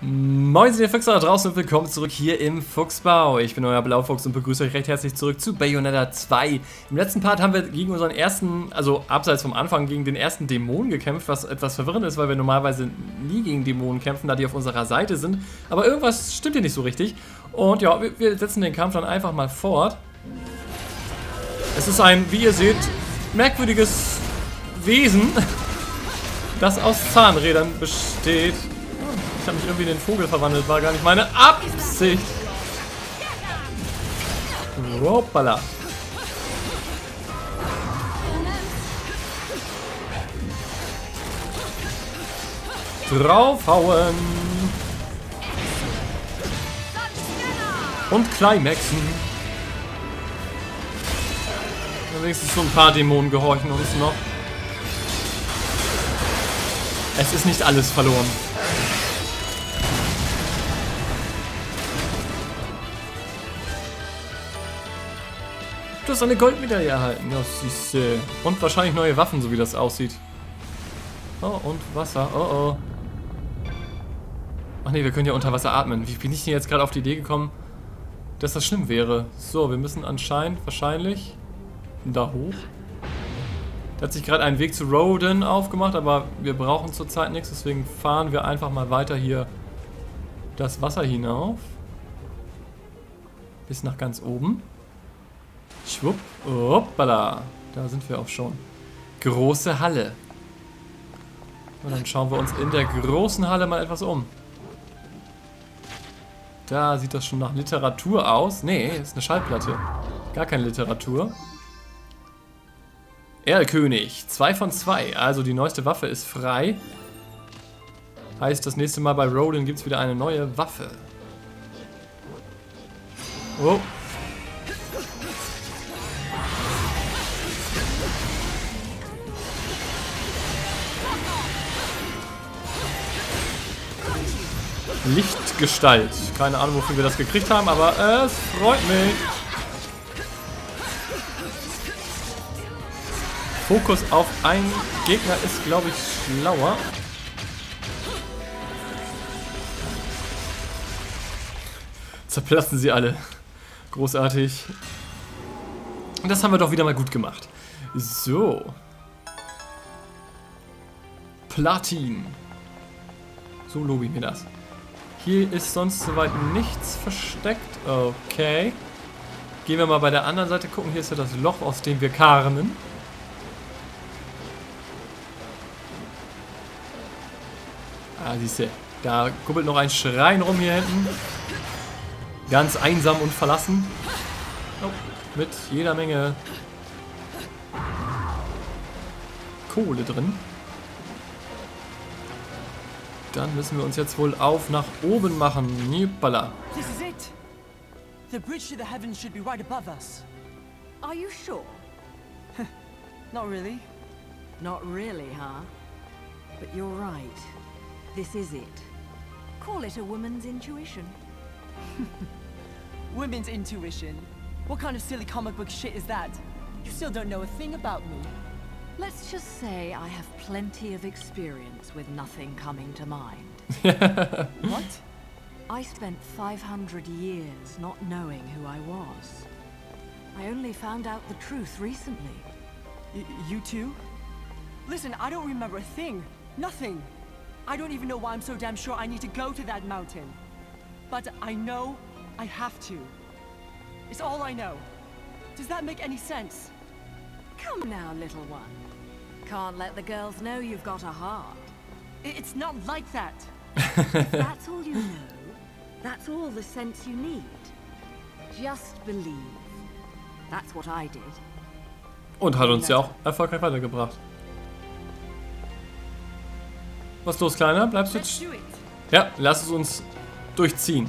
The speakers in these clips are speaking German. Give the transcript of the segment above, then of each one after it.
Moin, ihr Füchse da draußen und willkommen zurück hier im Fuchsbau. Ich bin euer Blaufuchs und begrüße euch recht herzlich zurück zu Bayonetta 2. Im letzten Part haben wir gegen unseren ersten, also abseits vom Anfang, gegen den ersten Dämon gekämpft, was etwas verwirrend ist, weil wir normalerweise nie gegen Dämonen kämpfen, da die auf unserer Seite sind. Aber irgendwas stimmt hier nicht so richtig. Und ja, wir setzen den Kampf dann einfach mal fort. Es ist ein, wie ihr seht, merkwürdiges Wesen, das aus Zahnrädern besteht. Ich habe mich irgendwie in den Vogel verwandelt, war gar nicht meine Absicht. Hoppala. Draufhauen. Und Climaxen. Wenigstens so ein paar Dämonen gehorchen uns noch. Es ist nicht alles verloren. Du hast eine Goldmedaille erhalten. Ja, siehste. Und wahrscheinlich neue Waffen, so wie das aussieht. Oh, und Wasser. Oh, oh. Ach nee, wir können ja unter Wasser atmen. Wie bin ich denn jetzt gerade auf die Idee gekommen, dass das schlimm wäre? So, wir müssen anscheinend, wahrscheinlich, da hoch. Da hat sich gerade ein Weg zu Roden aufgemacht, aber wir brauchen zurzeit nichts. Deswegen fahren wir einfach mal weiter hier das Wasser hinauf. Bis nach ganz oben. Schwupp, hoppala, da sind wir auch schon. Große Halle. Und dann schauen wir uns in der großen Halle mal etwas um. Da sieht das schon nach Literatur aus. Nee, ist eine Schallplatte. Gar keine Literatur. Erlkönig, 2 von 2. Also die neueste Waffe ist frei. Heißt, das nächste Mal bei Roden gibt es wieder eine neue Waffe. Oh. Lichtgestalt. Keine Ahnung, wofür wir das gekriegt haben, aber es freut mich. Fokus auf einen Gegner ist, glaube ich, schlauer. Zerplatzen sie alle. Großartig. Und das haben wir doch wieder mal gut gemacht. So. Platin. So lobe ich mir das. Hier ist sonst soweit nichts versteckt. Okay. Gehen wir mal bei der anderen Seite gucken. Hier ist ja das Loch, aus dem wir kamen. Ah, siehst du. Da kuppelt noch ein Schrein rum hier hinten. Ganz einsam und verlassen. Oh, mit jeder Menge Kohle drin. Dann müssen wir uns jetzt wohl auf nach oben machen. Nippala. This is it. The bridge to the heavens should be right above us. Are you sure? Not really. Not really, huh? But you're right. This is it. Call it a woman's intuition. Women's intuition. What kind of silly comic book shit is that? You still don't know a thing about me. Let's just say I have plenty of experience with nothing coming to mind. What? I spent 500 years not knowing who I was. I only found out the truth recently. You too? Listen, I don't remember a thing. Nothing. I don't even know why I'm so damn sure I need to go to that mountain. But I know I have to. It's all I know. Does that make any sense? Come now, little one. Can't let the girls know you've got a heart. It's not like that. If that's all you know, that's all the sense you need. Just believe. That's what I did. Und hat uns ja auch erfolgreich weitergebracht. Was ist los, Kleiner? Bleibst du jetzt? Ja, lass es uns durchziehen.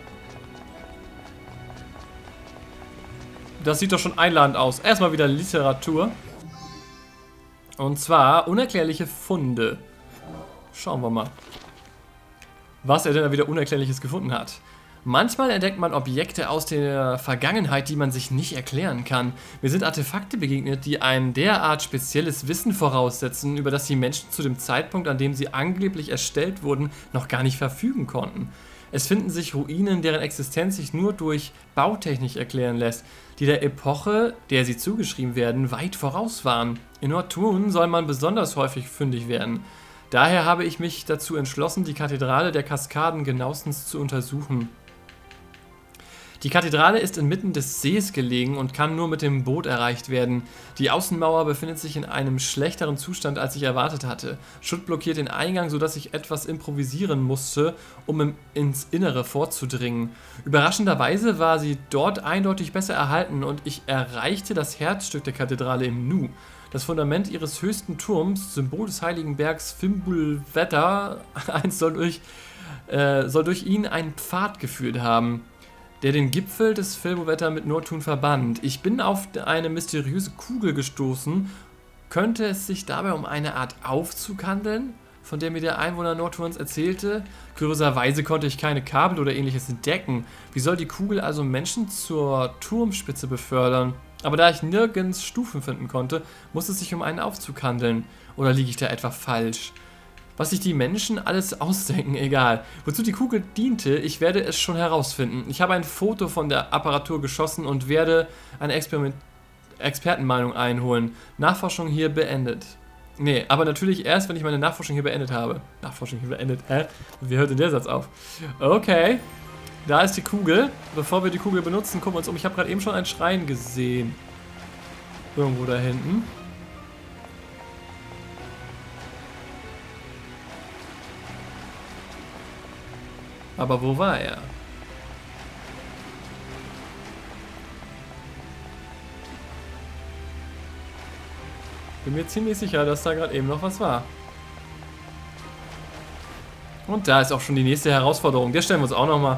Das sieht doch schon einladend aus. Erstmal wieder Literatur. Und zwar unerklärliche Funde. Schauen wir mal, was er denn da wieder Unerklärliches gefunden hat. Manchmal entdeckt man Objekte aus der Vergangenheit, die man sich nicht erklären kann. Mir sind Artefakte begegnet, die ein derart spezielles Wissen voraussetzen, über das die Menschen zu dem Zeitpunkt, an dem sie angeblich erstellt wurden, noch gar nicht verfügen konnten. Es finden sich Ruinen, deren Existenz sich nur durch Bautechnik erklären lässt, die der Epoche, der sie zugeschrieben werden, weit voraus waren. In Northwood soll man besonders häufig fündig werden. Daher habe ich mich dazu entschlossen, die Kathedrale der Kaskaden genauestens zu untersuchen. Die Kathedrale ist inmitten des Sees gelegen und kann nur mit dem Boot erreicht werden. Die Außenmauer befindet sich in einem schlechteren Zustand, als ich erwartet hatte. Schutt blockiert den Eingang, sodass ich etwas improvisieren musste, um ins Innere vorzudringen. Überraschenderweise war sie dort eindeutig besser erhalten und ich erreichte das Herzstück der Kathedrale im Nu. Das Fundament ihres höchsten Turms, Symbol des heiligen Bergs Fimbulwetter, soll durch ihn einen Pfad geführt haben, der den Gipfel des Fimbulwetter mit Northwood verband. Ich bin auf eine mysteriöse Kugel gestoßen. Könnte es sich dabei um eine Art Aufzug handeln, von der mir der Einwohner Northwoods erzählte? Kurioserweise konnte ich keine Kabel oder ähnliches entdecken. Wie soll die Kugel also Menschen zur Turmspitze befördern? Aber da ich nirgends Stufen finden konnte, muss es sich um einen Aufzug handeln. Oder liege ich da etwa falsch? Was sich die Menschen alles ausdenken, egal. Wozu die Kugel diente, ich werde es schon herausfinden. Ich habe ein Foto von der Apparatur geschossen und werde eine Expertenmeinung einholen. Nachforschung hier beendet. Nee, aber natürlich erst, wenn ich meine Nachforschung hier beendet habe. Nachforschung hier beendet, hä? Wie hört denn der Satz auf? Okay, da ist die Kugel. Bevor wir die Kugel benutzen, gucken wir uns um. Ich habe gerade eben schon einen Schrein gesehen. Irgendwo da hinten. Aber wo war er? Bin mir ziemlich sicher, dass da gerade eben noch was war. Und da ist auch schon die nächste Herausforderung. Der stellen wir uns auch nochmal.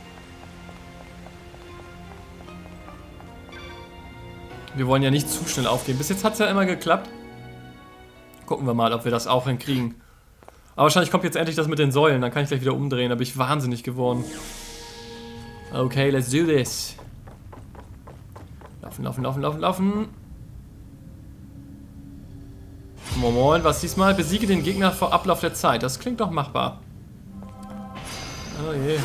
Wir wollen ja nicht zu schnell aufgeben. Bis jetzt hat es ja immer geklappt. Gucken wir mal, ob wir das auch hinkriegen. Aber wahrscheinlich kommt jetzt endlich das mit den Säulen. Dann kann ich gleich wieder umdrehen. Da bin ich wahnsinnig geworden. Okay, let's do this. Laufen, laufen, laufen, laufen, laufen. Moment, was diesmal? Besiege den Gegner vor Ablauf der Zeit. Das klingt doch machbar. Oh je.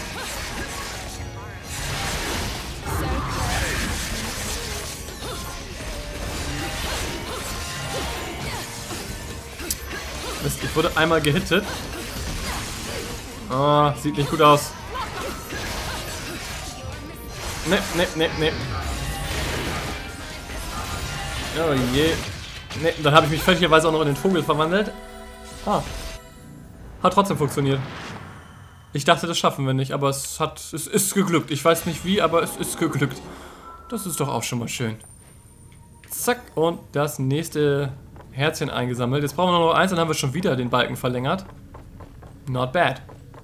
Mist, ich wurde einmal gehittet. Oh, sieht nicht gut aus. Ne, ne, ne, ne. Oh je. Ne, dann habe ich mich fälschlicherweise auch noch in den Vogel verwandelt. Ah. Hat trotzdem funktioniert. Ich dachte, das schaffen wir nicht, aber es ist geglückt. Ich weiß nicht wie, aber es ist geglückt. Das ist doch auch schon mal schön. Zack, und das nächste Herzchen eingesammelt. Jetzt brauchen wir noch eins, dann haben wir schon wieder den Balken verlängert. Not bad.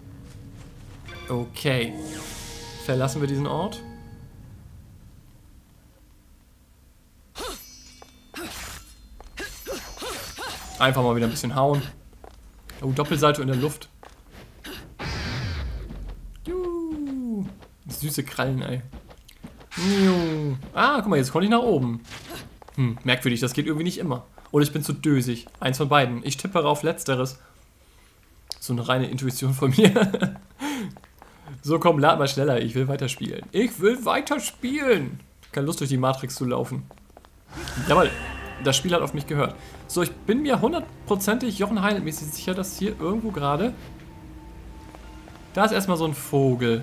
Okay. Verlassen wir diesen Ort. Einfach mal wieder ein bisschen hauen. Oh, Doppelsalto in der Luft. Juhu. Süße Krallen, ey. Juhu. Ah, guck mal, jetzt konnte ich nach oben. Merkwürdig, das geht irgendwie nicht immer. Oder ich bin zu dösig. Eins von beiden. Ich tippe auf Letzteres. So eine reine Intuition von mir. So, komm, lad mal schneller. Ich will weiterspielen. Ich will weiterspielen. Keine Lust, durch die Matrix zu laufen. Jawohl. Das Spiel hat auf mich gehört. So, ich bin mir hundertprozentig Jochen Heinelt-mäßig sicher, dass hier irgendwo gerade... Da ist erstmal so ein Vogel.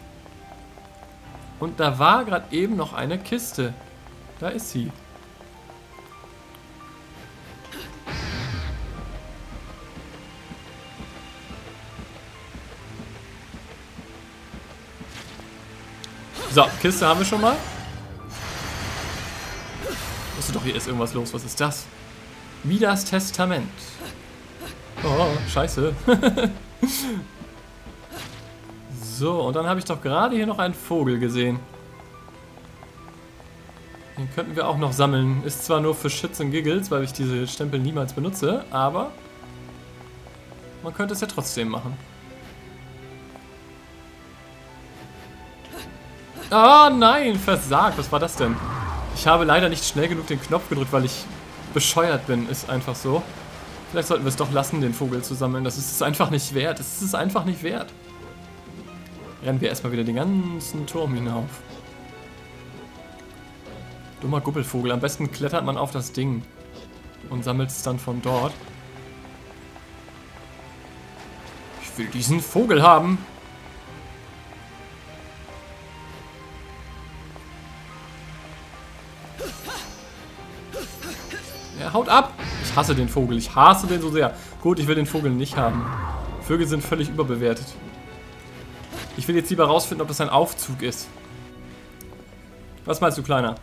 Und da war gerade eben noch eine Kiste. Da ist sie. So, Kiste haben wir schon mal. Wusste doch, hier ist irgendwas los. Was ist das? Midas Testament. Oh, scheiße. So, und dann habe ich doch gerade hier noch einen Vogel gesehen. Den könnten wir auch noch sammeln. Ist zwar nur für Shits and Giggles, weil ich diese Stempel niemals benutze, aber man könnte es ja trotzdem machen. Ah, nein, versagt. Was war das denn? Ich habe leider nicht schnell genug den Knopf gedrückt, weil ich bescheuert bin. Ist einfach so. Vielleicht sollten wir es doch lassen, den Vogel zu sammeln. Das ist es einfach nicht wert. Das ist es einfach nicht wert. Rennen wir erstmal wieder den ganzen Turm hinauf. Dummer Guppelvogel. Am besten klettert man auf das Ding und sammelt es dann von dort. Ich will diesen Vogel haben. Er haut ab. Ich hasse den Vogel. Ich hasse den so sehr. Gut, ich will den Vogel nicht haben. Vögel sind völlig überbewertet. Ich will jetzt lieber rausfinden, ob das ein Aufzug ist. Was meinst du, Kleiner?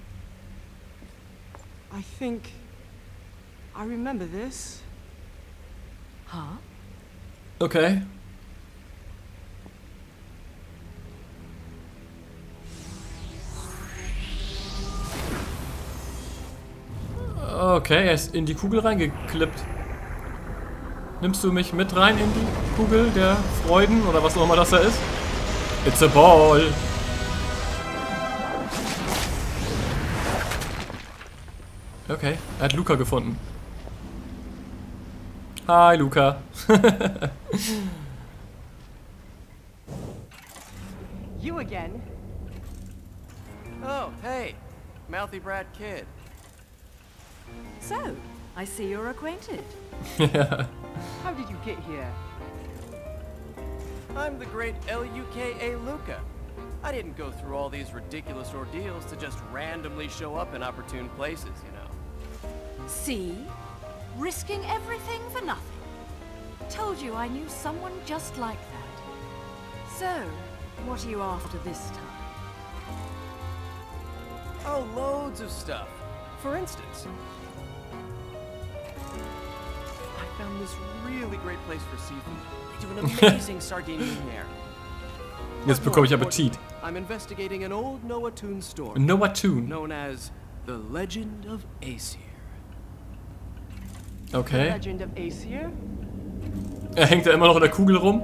I think I remember this. Huh? Okay. Okay, er ist in die Kugel reingeklippt. Nimmst du mich mit rein in die Kugel der Freuden oder was auch immer das da ist? It's a ball. Okay, er hat Luca gefunden. Hi, Luca. You again? Oh, hey, Mouthy Brat Kid. So, I see you're acquainted. Ja. How did you get here? I'm the great Luka. Luca. I didn't go through all these ridiculous ordeals to just randomly show up in opportune places, you know. See? Risking everything for nothing. Told you I knew someone just like that. So, what are you after this time? Oh, loads of stuff. For instance, I found this really great place for seafood. They do an amazing Sardinian there. Jetzt bekomme ich Appetit. I'm investigating an old Noah Toon store. Noah Toon. Known as the Legend of Aesir. Okay. Legend of Aesir? Er hängt da immer noch in der Kugel rum.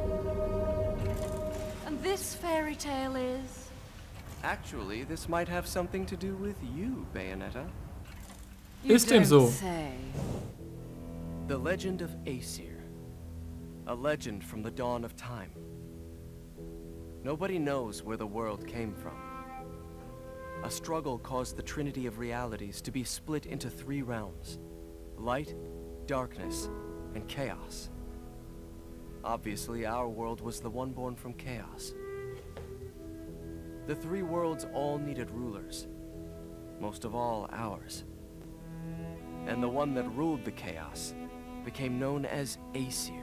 And this fairy tale is? Actually, this might have something to do with you, Bayonetta. You Ist dem don't so. say. The Legend of Aesir. A legend from the dawn of time. Nobody knows where the world came from. A struggle caused the Trinity of Realities to be split into 3 realms: light, darkness, and chaos. Obviously, our world was the one born from chaos. The 3 worlds all needed rulers, most of all ours. And the one that ruled the chaos became known as Aesir.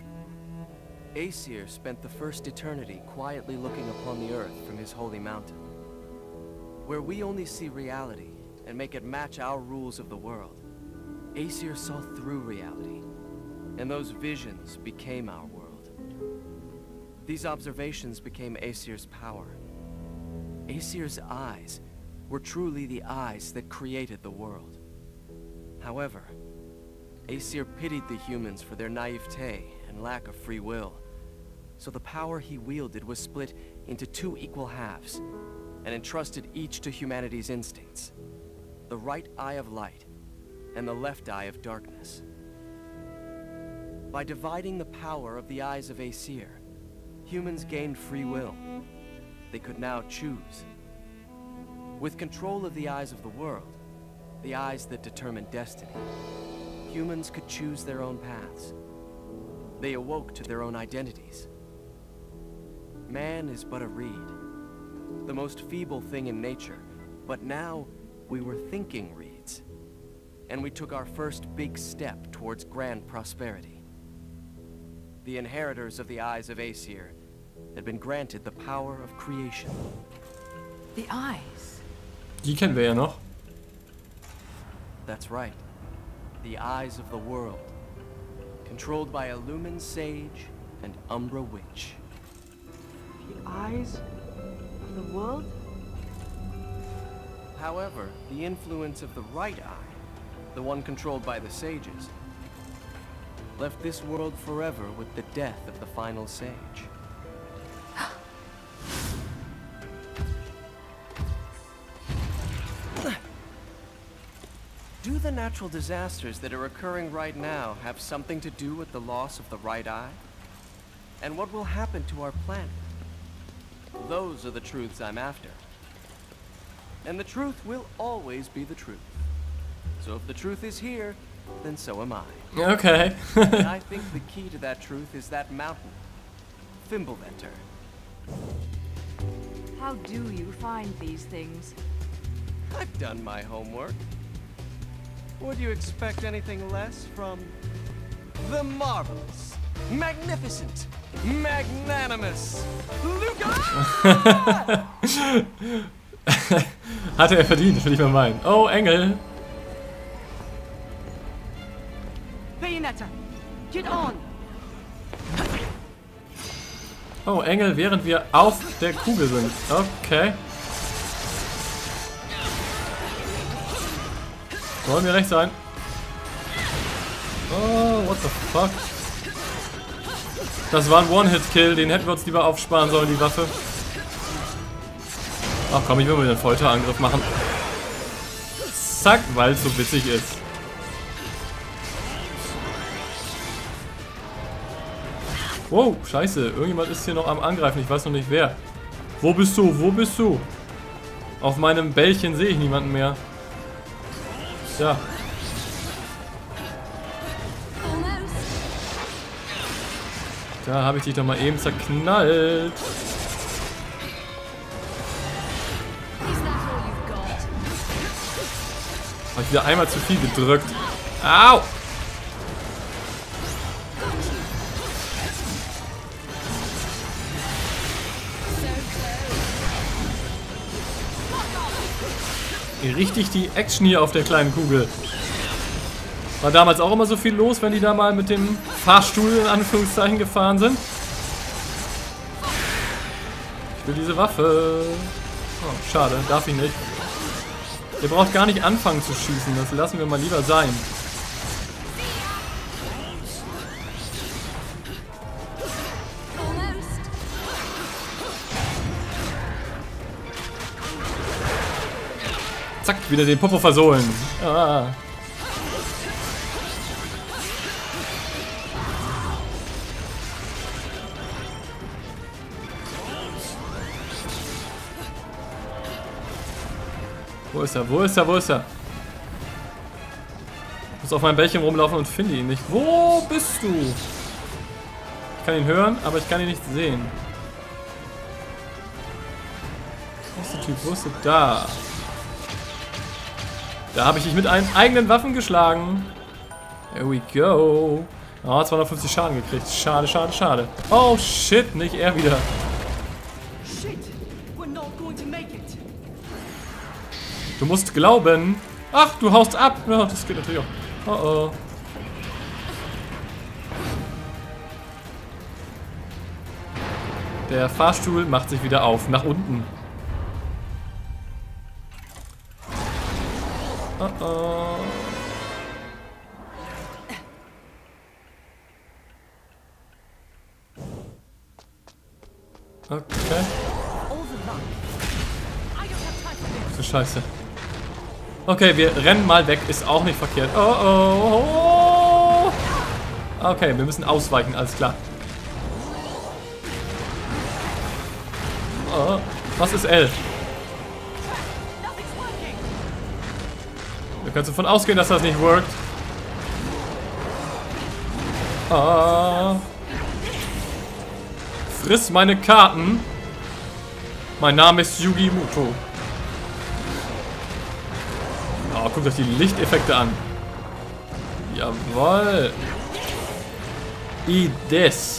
Aesir spent the first eternity quietly looking upon the earth from his holy mountain. Where we only see reality and make it match our rules of the world, Aesir saw through reality, and those visions became our world. These observations became Aesir's power. Aesir's eyes were truly the eyes that created the world. However, Aesir pitied the humans for their naivete and lack of free will. So the power he wielded was split into 2 equal halves, and entrusted each to humanity's instincts. The right eye of light, and the left eye of darkness. By dividing the power of the eyes of Aesir, humans gained free will. They could now choose. With control of the eyes of the world, the eyes that determine destiny, humans could choose their own paths. They awoke to their own identities. Man is but a reed, the most feeble thing in nature, but now we were thinking reeds, and we took our first big step towards grand prosperity. The inheritors of the eyes of Aesir had been granted the power of creation. The eyes. Die kennen wir ja noch. That's right, the eyes of the world, controlled by a Lumen Sage and Umbra Witch. The eyes of the world? However, the influence of the right eye, the one controlled by the sages, left this world forever with the death of the final sage. the natural disasters that are occurring right now have something to do with the loss of the right eye? And what will happen to our planet? Those are the truths I'm after. And the truth will always be the truth. So if the truth is here, then so am I. Okay. And I think the key to that truth is that mountain, Fimbulventr. How do you find these things? I've done my homework. Would you expect anything less from the marvelous, magnificent, magnanimous Luca? Hatte er verdient, will ich mal meinen. Oh, Engel. Bayonetta, get on! Oh, Engel, während wir auf der Kugel sind. Okay. Wollen wir recht sein? Oh, what the fuck? Das war ein One-Hit-Kill, den hätten wir uns lieber aufsparen sollen, die Waffe. Ach komm, ich will mal den Folterangriff machen. Zack, weil es so witzig ist. Wow, scheiße, irgendjemand ist hier noch am Angreifen, ich weiß noch nicht wer. Wo bist du? Wo bist du? Auf meinem Bällchen sehe ich niemanden mehr. Ja. Da habe ich dich doch mal eben zerknallt. Habe ich wieder einmal zu viel gedrückt. Au! Richtig die Action hier auf der kleinen Kugel. War damals auch immer so viel los, wenn die da mal mit dem Fahrstuhl in Anführungszeichen gefahren sind. Ich will diese Waffe. Oh, schade, darf ich nicht. Ihr braucht gar nicht anfangen zu schießen, das lassen wir mal lieber sein. Zack, wieder den Popo versohlen. Ah. Wo ist er? Wo ist er? Wo ist er? Ich muss auf meinem Bällchen rumlaufen und finde ihn nicht. Wo bist du? Ich kann ihn hören, aber ich kann ihn nicht sehen. Wo ist der Typ? Wo ist er? Da. Da habe ich dich mit einen eigenen Waffen geschlagen. Here we go. Oh, 250 Schaden gekriegt. Schade, schade, schade. Oh, shit, nicht er wieder. Shit! We're not going to make it! Du musst glauben. Ach, du haust ab. Ja, das geht natürlich auch. Oh, oh. Der Fahrstuhl macht sich wieder auf. Nach unten. Oh, oh. Okay. So scheiße. Okay, wir rennen mal weg. Ist auch nicht verkehrt. Oh, oh, oh. Okay, wir müssen ausweichen. Alles klar. Oh, was ist L? Da kannst du davon ausgehen, dass das nicht workt. Ah. Friss meine Karten. Mein Name ist Yugi Muto. Oh, guckt euch die Lichteffekte an. Jawoll. Ides.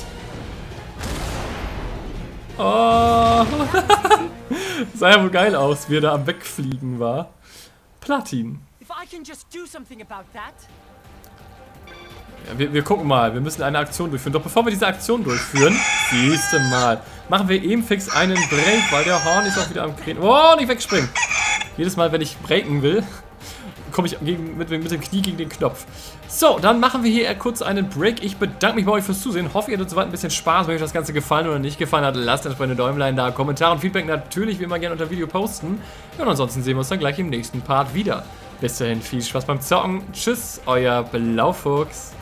Oh. Sah ja wohl geil aus, wie er da am Wegfliegen war. Platin. If I can just do something about that. Ja, wir gucken mal, wir müssen eine Aktion durchführen. Doch bevor wir diese Aktion durchführen, siehste mal, machen wir eben fix einen Break, weil der Horn ist auch wieder am Krähen. Oh, nicht wegspringen. Jedes Mal, wenn ich breaken will, komme ich mit dem Knie gegen den Knopf. So, dann machen wir hier kurz einen Break. Ich bedanke mich bei euch fürs Zusehen. Hoffe, ihr hattet soweit ein bisschen Spaß. Wenn euch das Ganze gefallen oder nicht gefallen hat, lasst entsprechende Däumlein da. Kommentare und Feedback natürlich wie immer gerne unter Video posten. Ja, und ansonsten sehen wir uns dann gleich im nächsten Part wieder. Bis dahin, viel Spaß beim Zocken. Tschüss, euer Blaufuchs.